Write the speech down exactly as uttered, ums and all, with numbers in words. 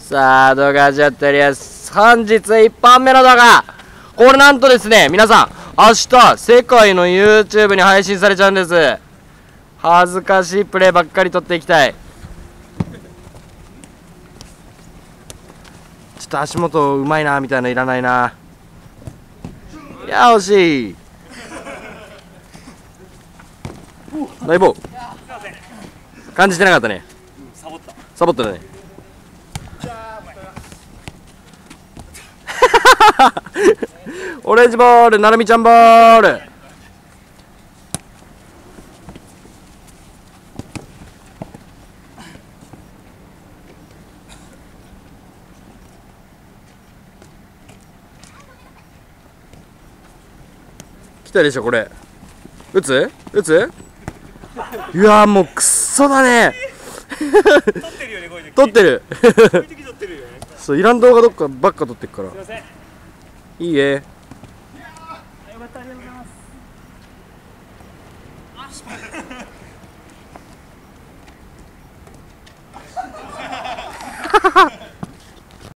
さあ動画始まっております。本日いっぽんめの動画、これなんとですね、皆さん明日世界の YouTube に配信されちゃうんです。恥ずかしいプレイばっかり撮っていきたい。ちょっと足元うまいなみたいなのいらないな。いや惜しい。ナイボー感じてなかったね。サボったサボったね。オレンジボール、なるみちゃんボール。来たでしょこれ。打つ打ついやーもうくっそだね。 撮ってるよね、こういう時。 撮ってる。 こういう時撮ってるよね。 そう、いらん動画どっかばっか撮ってっから。 すいません。 いいえ。 よかった、ありがとうございます。あ、失敗。